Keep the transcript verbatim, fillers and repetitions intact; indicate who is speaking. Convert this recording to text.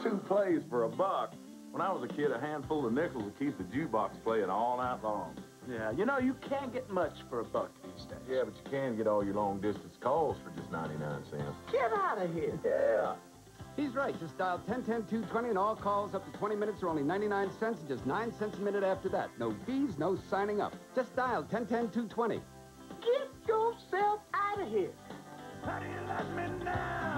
Speaker 1: Two plays for a buck. When I was a kid, a handful of nickels would keep the jukebox playing all night long.
Speaker 2: Yeah, you know, you can't get much for a buck these days.
Speaker 1: Yeah, but you can get all your long-distance calls for just ninety-nine cents.
Speaker 2: Get out of here.
Speaker 1: Yeah.
Speaker 3: He's right. Just dial ten ten two twenty and all calls up to twenty minutes are only ninety-nine cents and just nine cents a minute after that. No fees, no signing up. Just dial ten ten two twenty.
Speaker 2: Get yourself out of here.
Speaker 4: How do you let me now?